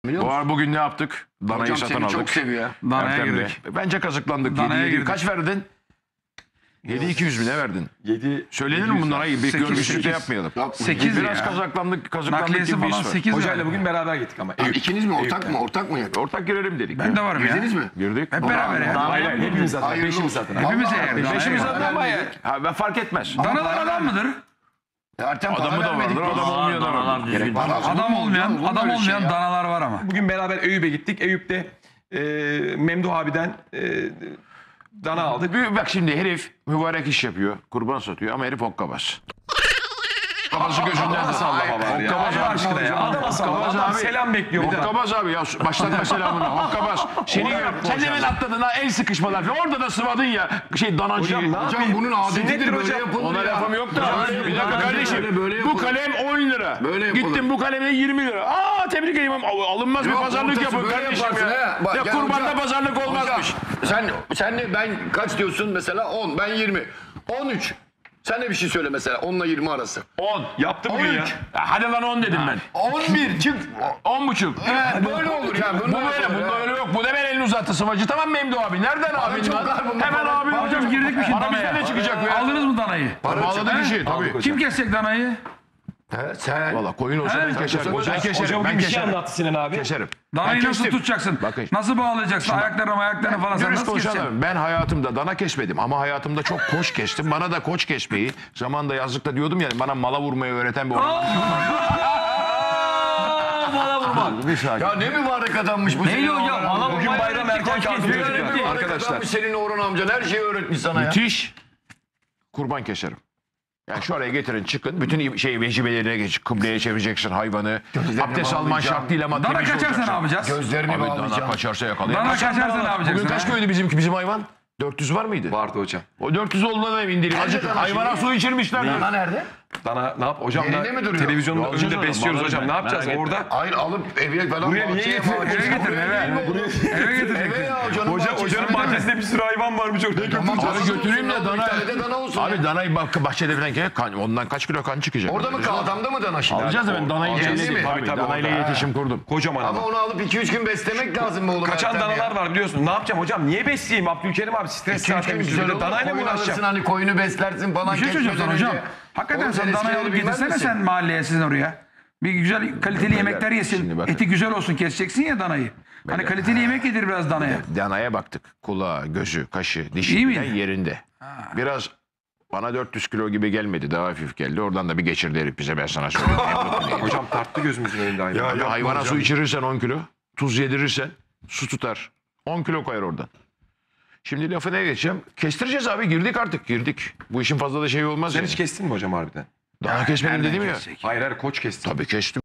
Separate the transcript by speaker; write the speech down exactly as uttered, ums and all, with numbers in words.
Speaker 1: Bu ar bugün ne yaptık? Danayı
Speaker 2: Hocam
Speaker 1: satın
Speaker 2: seni
Speaker 1: aldık.
Speaker 2: çok seviyor.
Speaker 3: Danaya
Speaker 1: Ertem Bey.
Speaker 3: girdik.
Speaker 1: Bence kazıklandık.
Speaker 3: Danaya
Speaker 1: yedi, yedi.
Speaker 3: girdik.
Speaker 1: Kaç verdin? yedi iki yüz mü ne verdin?
Speaker 4: yedi
Speaker 1: Söylenir mi bunlara? Bir
Speaker 3: Sekiz,
Speaker 1: görmüşlükte
Speaker 3: sekiz.
Speaker 1: yapmayalım.
Speaker 3: sekiz
Speaker 1: Biraz
Speaker 3: ya.
Speaker 1: kazıklandık, kazıklandık
Speaker 3: Nakliyesi
Speaker 1: gibi bir his
Speaker 3: falan
Speaker 1: var.
Speaker 3: sekiz
Speaker 4: Hocayla
Speaker 3: lira.
Speaker 4: bugün beraber gittik ama.
Speaker 2: Ha,
Speaker 4: Eyüp.
Speaker 2: İkiniz mi ortak
Speaker 4: Eyüp'ten.
Speaker 2: mı? Ortak mı?
Speaker 1: Ortak girelim dedik.
Speaker 3: Ben de varım ya.
Speaker 2: Girdiniz mi?
Speaker 1: Girdik.
Speaker 3: Hep beraber ya.
Speaker 4: Hayır hayır hepimiz zaten.
Speaker 2: Hayırlı
Speaker 4: Beşimiz
Speaker 2: olsun.
Speaker 4: zaten.
Speaker 3: Hepimiz
Speaker 2: Vallahi
Speaker 3: eğer.
Speaker 2: beşimiz
Speaker 1: Beşimiz
Speaker 3: Danaya
Speaker 1: zaten ama ya.
Speaker 2: vermedik.
Speaker 1: Ha, ben fark etmez.
Speaker 3: Danalar adam mıdır?
Speaker 2: Ertem para
Speaker 1: Adamı da
Speaker 2: vermedik
Speaker 1: vardır,
Speaker 2: biz.
Speaker 1: adam olmayan da vardır.
Speaker 4: Gerek var.
Speaker 2: Para-
Speaker 3: Adam olmayan,
Speaker 2: Olur mu
Speaker 3: adam
Speaker 2: öyle şey
Speaker 3: olmayan
Speaker 2: ya?
Speaker 3: danalar var ama.
Speaker 4: Bugün beraber Eyüp'e gittik. Eyüp'te e, Memduh abiden e, dana aldık.
Speaker 1: Bir- Bak şimdi herif mübarek iş yapıyor. Kurban satıyor ama herif hokkabaz. Hokkabazı gözünden de
Speaker 4: Sallama var ya.
Speaker 1: Hokkabaz
Speaker 4: Allah
Speaker 1: abi.
Speaker 4: aşkına ya. Adam sallama.
Speaker 1: Hokkabaz
Speaker 4: Adam
Speaker 1: abi.
Speaker 4: selam bekliyor. bir de.
Speaker 1: Hokkabaz abi ya başlatma selamını. Hokkabaz. Seni sen de ben atladın ha el sıkışmalar falan. Orada da sıvadın ya şey danacıyı.
Speaker 4: Hocam ne
Speaker 2: Hocam
Speaker 4: yapayım?
Speaker 2: bunun adetidir
Speaker 4: Sünnettir
Speaker 2: böyle
Speaker 4: hocam.
Speaker 2: yapılır
Speaker 1: Ona
Speaker 2: ya.
Speaker 1: lafım yok da.
Speaker 2: Hocam,
Speaker 1: Bir dakika
Speaker 2: böyle,
Speaker 1: kardeşim.
Speaker 2: böyle, böyle
Speaker 1: Bu
Speaker 2: yapılır.
Speaker 1: kalem on lira.
Speaker 2: Böyle yapılır.
Speaker 1: Gittim bu kaleme yirmi lira. Aa tebrik ederim. Al- Alınmaz bir
Speaker 2: Yok,
Speaker 1: pazarlık
Speaker 2: ortası
Speaker 1: yapın
Speaker 2: böyle
Speaker 1: kardeşim
Speaker 2: yaparsın
Speaker 1: ya.
Speaker 2: he. Bak,
Speaker 1: Ya
Speaker 2: ya
Speaker 1: kurbanda
Speaker 2: hocam-
Speaker 1: pazarlık olmazmış.
Speaker 2: Hocam, sen sen de ben kaç diyorsun mesela on, ben yirmi. on üç. Sen de bir şey söyle mesela onla yirmi arası.
Speaker 1: on.
Speaker 4: Yaptı bugün ya.
Speaker 2: on üç.
Speaker 1: Ya hadi lan on dedim ben.
Speaker 2: on bir çık.
Speaker 1: On buçuk.
Speaker 2: Evet, böyle olur ya.
Speaker 1: Bu böyle, bunda öyle yok. Bu da ben elini uzattı sıvacı. Tamam Memdu abi. Nereden abin
Speaker 2: çok
Speaker 1: lan?
Speaker 2: var bunda.
Speaker 1: Hemen
Speaker 2: Para-
Speaker 1: abim.
Speaker 3: Hocam girdik mi şimdi
Speaker 1: Para bizden
Speaker 3: danaya?
Speaker 1: ne çıkacak be?
Speaker 3: Aldınız mı danayı?
Speaker 1: Bağladık işi tabii.
Speaker 4: hocam.
Speaker 3: Kim kesecek danayı?
Speaker 2: He, sen.
Speaker 1: Valla koyun olsa
Speaker 3: He?
Speaker 1: ben keserim.
Speaker 2: Hocam-
Speaker 1: Ben keserim.
Speaker 4: Hocam
Speaker 1: Ben
Speaker 4: bugün bir şey
Speaker 1: keserim.
Speaker 4: anlattı Sinan abi.
Speaker 1: Keserim.
Speaker 3: Danayı
Speaker 1: Ben
Speaker 3: nasıl
Speaker 1: kestim.
Speaker 3: tutacaksın?
Speaker 1: Bakın.
Speaker 3: Nasıl bağlayacaksın? Ayaklarına ayaklarına falan sen
Speaker 1: Dürüst
Speaker 3: nasıl keseceksin?
Speaker 1: konuşalım. Ben hayatımda dana kesmedim ama hayatımda çok koç kestim. Bana da koç kesmeyi zamanında yazlıkta diyordum ya bana mala vurmayı öğreten bir orman. Bir sakin.
Speaker 2: Ya ne mübarek adammış bu
Speaker 3: Neydi
Speaker 2: senin
Speaker 3: hocam?
Speaker 2: Orhan
Speaker 3: Bana
Speaker 2: amca.
Speaker 4: Bugün bayram erken kalktı
Speaker 2: Ne
Speaker 4: çocuklar.
Speaker 2: mübarek
Speaker 4: Arkadaşlar.
Speaker 2: adammış senin Orhan amcan. Her şeyi öğretmiş sana ya.
Speaker 1: Müthiş. Kurban keserim. Yani şu araya getirin çıkın. Bütün şey vecibelerine geç. Kıbleye çevireceksin hayvanı.
Speaker 2: Gözlerini
Speaker 1: Abdest alman
Speaker 2: bağlayacağım.
Speaker 1: şart değil ama
Speaker 3: Dana
Speaker 1: temiz
Speaker 3: kaçarsa
Speaker 1: olacaksın.
Speaker 3: ne yapacağız?
Speaker 2: Gözlerini
Speaker 1: Abi dana
Speaker 2: bağlayacağım.
Speaker 1: kaçarsa
Speaker 3: Dana
Speaker 1: yakalayamaz.
Speaker 3: kaçarsa ne yapacaksın?
Speaker 1: Bugün kaç
Speaker 3: ha?
Speaker 1: kiloydu bizimki bizim hayvan? dört yüz var mıydı?
Speaker 4: Vardı hocam.
Speaker 1: O dört yüz olduğuna da emin değilim. Azıcık
Speaker 2: dana
Speaker 1: hayvana
Speaker 2: şimdi?
Speaker 1: su içirmişler.
Speaker 2: Dana nerede?
Speaker 4: Dana ne yap? Hocam
Speaker 2: Yerinde
Speaker 4: da
Speaker 2: mi duruyor?
Speaker 4: televizyonun
Speaker 1: Alacağız
Speaker 4: önünde
Speaker 1: onu,
Speaker 4: besliyoruz
Speaker 1: alırız
Speaker 4: hocam.
Speaker 1: ben.
Speaker 4: Ne yapacağız
Speaker 1: Merak etme.
Speaker 4: orada?
Speaker 2: Hayır alıp eve falan
Speaker 4: Buraya niye
Speaker 2: bahçeye
Speaker 4: getirdin?
Speaker 2: bahçeye-
Speaker 3: Eve getirin,
Speaker 2: Buraya
Speaker 3: eve.
Speaker 2: değil mi oğlum?
Speaker 3: Eve getireceksin.
Speaker 2: Eve ya hocanın
Speaker 4: Hoca,
Speaker 2: bahçesine
Speaker 4: hocanın
Speaker 2: değil mi?
Speaker 4: bahçesinde bir sürü hayvan varmış orada.
Speaker 2: Tamam,
Speaker 1: Abi
Speaker 2: olsun,
Speaker 1: götüreyim de
Speaker 2: olsun,
Speaker 1: dana.
Speaker 2: bir tane de dana olsun
Speaker 1: Abi
Speaker 2: ya.
Speaker 1: danayı bak bahçede falan ke- kan, ondan kaç kilo kan çıkacak?
Speaker 2: Orada mı kal? Adamda mı dana şimdi?
Speaker 1: Alacağız da ben danayı
Speaker 2: Alacağız
Speaker 1: kendim.
Speaker 2: değil mi?
Speaker 1: Tabii,
Speaker 4: Tabii,
Speaker 1: danayla
Speaker 4: orada.
Speaker 1: iletişim kurdum.
Speaker 4: Kocaman
Speaker 2: Ama
Speaker 4: ama.
Speaker 2: onu alıp iki üç gün beslemek lazım be oğlum.
Speaker 4: Kaçan
Speaker 2: Ertem ya.
Speaker 4: danalar var biliyorsun. Ne yapacağım hocam? Niye besleyeyim Abdülkerim abi? Stres
Speaker 2: İki üç
Speaker 4: zaten
Speaker 2: gün
Speaker 4: bir
Speaker 2: güzel
Speaker 4: sürü.
Speaker 2: olur.
Speaker 4: Danayla mı
Speaker 2: Koyun alırsın
Speaker 4: uğraşacağım?
Speaker 2: hani koyunu beslersin falan.
Speaker 3: Bir şey söyleyeceğim sana
Speaker 2: kesmeden
Speaker 3: hocam.
Speaker 2: önce.
Speaker 3: Hakikaten
Speaker 2: Oğlum
Speaker 3: sen
Speaker 2: eskileri
Speaker 3: danayı alıp
Speaker 2: bilmez
Speaker 3: getirsene
Speaker 2: misin?
Speaker 3: sen mahalleye sizin oraya. Bir güzel kaliteli yemekler
Speaker 1: Şimdi
Speaker 3: yesin.
Speaker 1: bakın.
Speaker 3: Eti güzel olsun keseceksin ya danayı. Hani kaliteli yemek yedir biraz danaya.
Speaker 1: Danaya baktık. Kulağı, gözü, kaşı, dişi
Speaker 3: İyi
Speaker 1: falan
Speaker 3: miydi?
Speaker 1: yerinde. Biraz bana dört yüz kilo gibi gelmedi. Daha hafif geldi. Oradan da bir geçirdi herif bize ben sana söyleyeyim.
Speaker 4: Hocam tarttı gözümüzün önünde hayvan.
Speaker 1: Abi hayvana su içirirsen on kilo. Tuz yedirirsen su tutar. on kilo koyar oradan. Şimdi lafı neye geçeceğim? Kestireceğiz abi. Girdik artık. Girdik. Bu işin fazla da şey olmaz
Speaker 4: Sen
Speaker 1: yani.
Speaker 4: hiç kestin mi hocam harbiden?
Speaker 1: Daha kesmedim
Speaker 3: Nereden
Speaker 1: dedim ya.
Speaker 3: kesecek?
Speaker 4: Hayır hayır koç kestin.
Speaker 1: Tabii kestim.